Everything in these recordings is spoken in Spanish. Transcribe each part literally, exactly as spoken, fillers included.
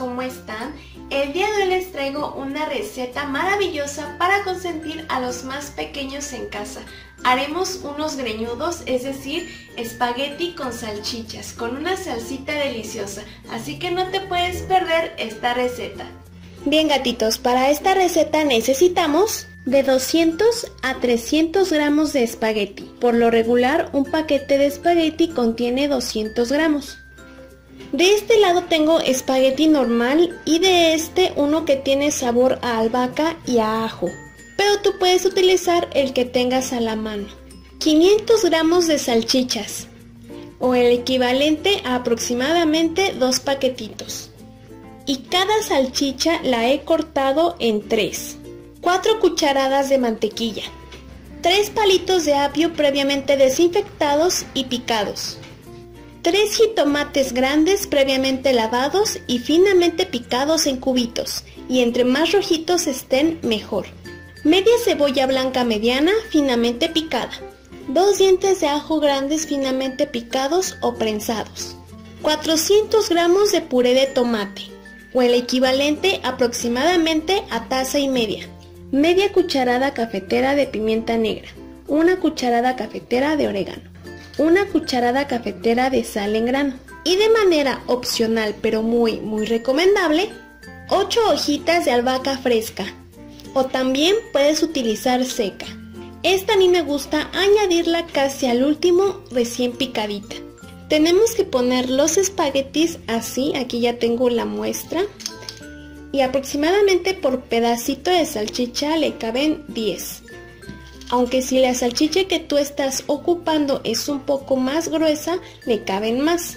¿cómo están? El día de hoy les traigo una receta maravillosa para consentir a los más pequeños en casa. Haremos unos greñudos, es decir, espagueti con salchichas, con una salsita deliciosa, así que no te puedes perder esta receta. Bien gatitos, para esta receta necesitamos de doscientos a trescientos gramos de espagueti. Por lo regular, un paquete de espagueti contiene doscientos gramos. De este lado tengo espagueti normal y de este uno que tiene sabor a albahaca y a ajo. Pero tú puedes utilizar el que tengas a la mano. quinientos gramos de salchichas, o el equivalente a aproximadamente dos paquetitos. Y cada salchicha la he cortado en tres. cuatro cucharadas de mantequilla. tres palitos de apio previamente desinfectados y picados. tres jitomates grandes previamente lavados y finamente picados en cubitos, y entre más rojitos estén mejor. Media cebolla blanca mediana finamente picada. dos dientes de ajo grandes finamente picados o prensados. cuatrocientos gramos de puré de tomate, o el equivalente aproximadamente a taza y media. Media cucharada cafetera de pimienta negra. Una cucharada cafetera de orégano. Una cucharada cafetera de sal en grano. Y de manera opcional pero muy muy recomendable, ocho hojitas de albahaca fresca. O también puedes utilizar seca. Esta a mí me gusta añadirla casi al último, recién picadita. Tenemos que poner los espaguetis así, aquí ya tengo la muestra. Y aproximadamente por pedacito de salchicha le caben diez. Aunque si la salchicha que tú estás ocupando es un poco más gruesa, le caben más.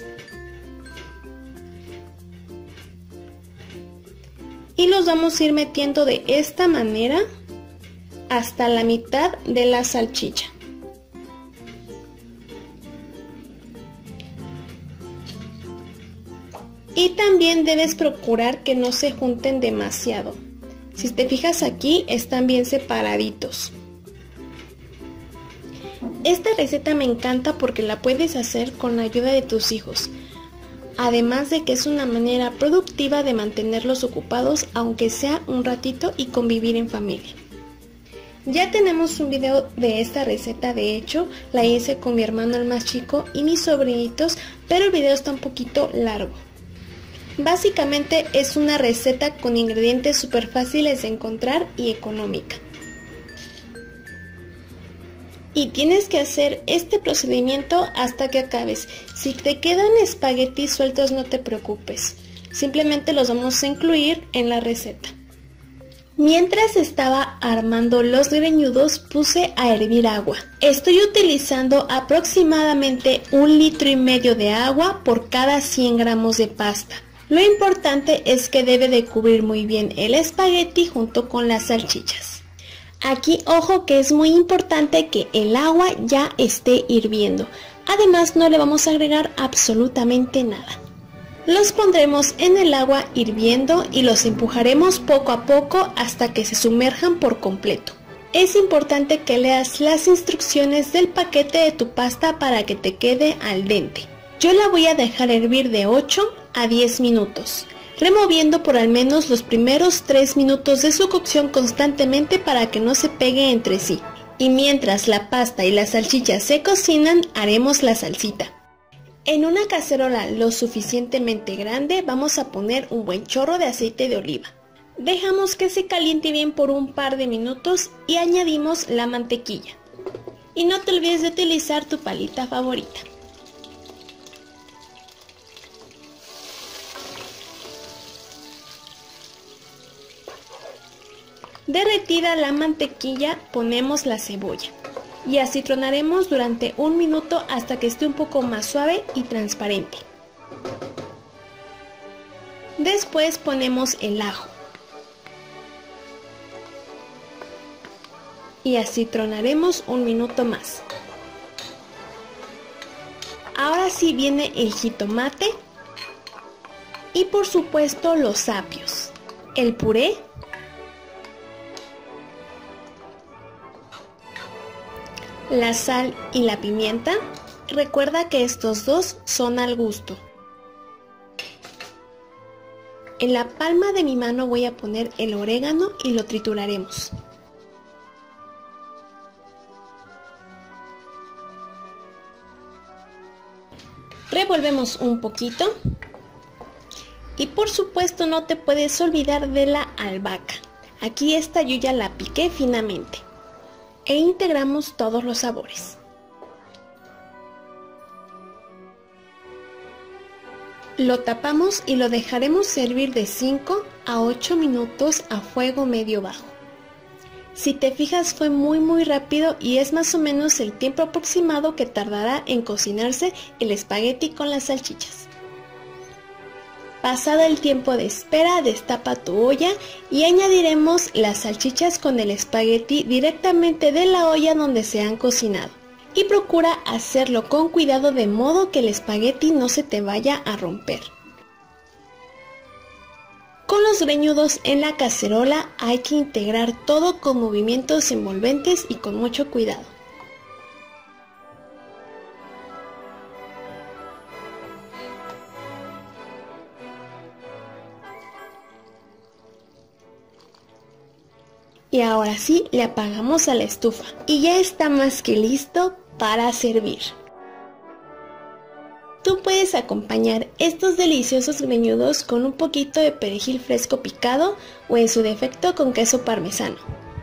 Y los vamos a ir metiendo de esta manera hasta la mitad de la salchicha. Y también debes procurar que no se junten demasiado. Si te fijas aquí, están bien separaditos. Esta receta me encanta porque la puedes hacer con la ayuda de tus hijos. Además de que es una manera productiva de mantenerlos ocupados, aunque sea un ratito, y convivir en familia. Ya tenemos un video de esta receta, de hecho, la hice con mi hermano el más chico y mis sobrinitos, pero el video está un poquito largo. Básicamente es una receta con ingredientes súper fáciles de encontrar y económica. Y tienes que hacer este procedimiento hasta que acabes. Si te quedan espaguetis sueltos, no te preocupes. Simplemente los vamos a incluir en la receta. Mientras estaba armando los greñudos, puse a hervir agua. Estoy utilizando aproximadamente un litro y medio de agua por cada cien gramos de pasta. Lo importante es que debe de cubrir muy bien el espagueti junto con las salchichas. Aquí ojo que es muy importante que el agua ya esté hirviendo. Además no le vamos a agregar absolutamente nada. Los pondremos en el agua hirviendo y los empujaremos poco a poco hasta que se sumerjan por completo. Es importante que leas las instrucciones del paquete de tu pasta para que te quede al dente. Yo la voy a dejar hervir de ocho a diez minutos, removiendo por al menos los primeros tres minutos de su cocción constantemente para que no se pegue entre sí. Y mientras la pasta y las salchichas se cocinan, haremos la salsita. En una cacerola lo suficientemente grande vamos a poner un buen chorro de aceite de oliva. Dejamos que se caliente bien por un par de minutos y añadimos la mantequilla. Y no te olvides de utilizar tu palita favorita. Derretida la mantequilla, ponemos la cebolla y acitronaremos durante un minuto hasta que esté un poco más suave y transparente. Después ponemos el ajo y acitronaremos un minuto más. Ahora sí viene el jitomate y por supuesto los apios, el puré la sal y la pimienta. Recuerda que estos dos son al gusto. En la palma de mi mano voy a poner el orégano y lo trituraremos. Revolvemos un poquito y por supuesto no te puedes olvidar de la albahaca. Aquí esta yo ya la piqué finamente e integramos todos los sabores. Lo tapamos y lo dejaremos servir de cinco a ocho minutos a fuego medio bajo. Si te fijas fue muy muy rápido y es más o menos el tiempo aproximado que tardará en cocinarse el espagueti con las salchichas. Pasado el tiempo de espera, destapa tu olla y añadiremos las salchichas con el espagueti directamente de la olla donde se han cocinado. Y procura hacerlo con cuidado de modo que el espagueti no se te vaya a romper. Con los greñudos en la cacerola hay que integrar todo con movimientos envolventes y con mucho cuidado. Y ahora sí, le apagamos a la estufa y ya está más que listo para servir. Tú puedes acompañar estos deliciosos greñudos con un poquito de perejil fresco picado o en su defecto con queso parmesano.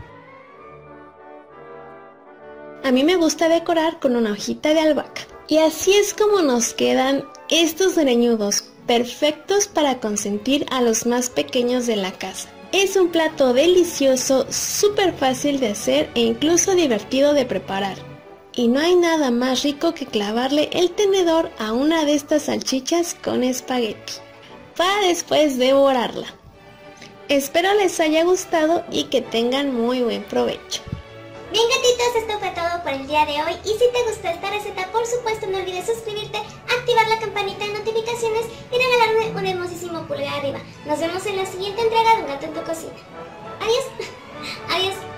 A mí me gusta decorar con una hojita de albahaca. Y así es como nos quedan estos greñudos perfectos para consentir a los más pequeños de la casa. Es un plato delicioso, súper fácil de hacer e incluso divertido de preparar. Y no hay nada más rico que clavarle el tenedor a una de estas salchichas con espagueti, para después devorarla. Espero les haya gustado y que tengan muy buen provecho. Bien gatitos, esto fue todo por el día de hoy y si te gustó esta receta por supuesto no olvides suscribirte, activar la campanita de notificaciones y regalarme un hermosísimo pulgar arriba. Nos vemos en la siguiente entrega de Un Gato en tu Cocina. Adiós, adiós.